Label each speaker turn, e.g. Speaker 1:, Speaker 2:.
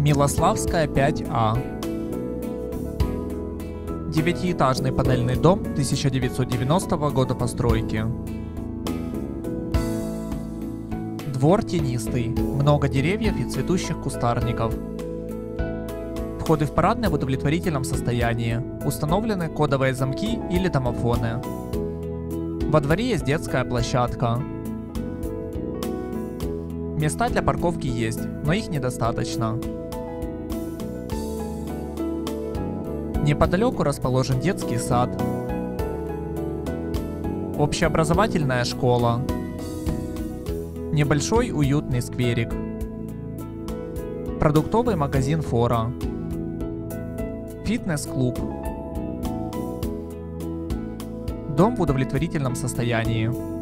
Speaker 1: Милославская, 5А. Девятиэтажный панельный дом 1990 года постройки. Двор тенистый, много деревьев и цветущих кустарников. Входы в парадное в удовлетворительном состоянии. Установлены кодовые замки или домофоны. Во дворе есть детская площадка. Места для парковки есть, но их недостаточно. Неподалеку расположен детский сад, общеобразовательная школа, небольшой уютный скверик, продуктовый магазин «Фора», фитнес-клуб. Дом в удовлетворительном состоянии.